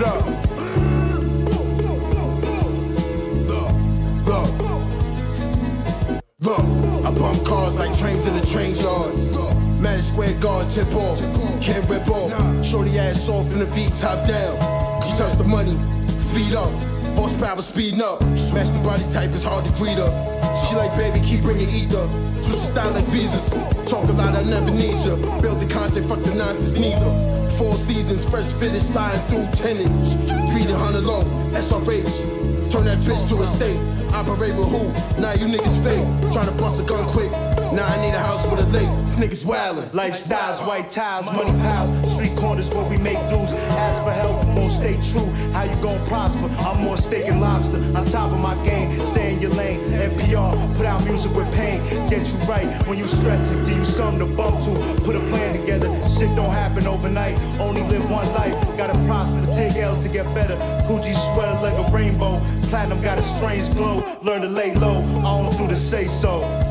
I bump cars like trains in the train yards. Madison Square Guard tip off, can't rip off. Shorty ass off in the V top down. She touch the money, feet up, horsepower speeding up. Smash the body type, it's hard to greet her. She like, baby, keep bringing ether. Switch the style like visas. Talk a lot, I never need ya. Build the content, fuck the nonsense neither. 4 seasons, first fitted, sliding through tenants. 3 to Hunnaloe, S.R.H. Turn that bitch to a state. Operate with who? Now you niggas fake. Tryna bust a gun quick. Now I need a house with a lake. These niggas wildin'. Lifestyles, white tiles, money piles. Street corners where we make dues. Ask for help, won't stay true. How you gon' prosper? I'm more steak and lobster. On top of my game, stay in your lane. NPR, put out music with pain. Get you right when you stressing. Give you something to bump to. Put a plan together. Shit don't happen overnight. Only live one life. Gotta prosper, take L's to get better. Gucci sweater like a rainbow. Platinum got a strange glow. Learn to lay low. I don't do the say so.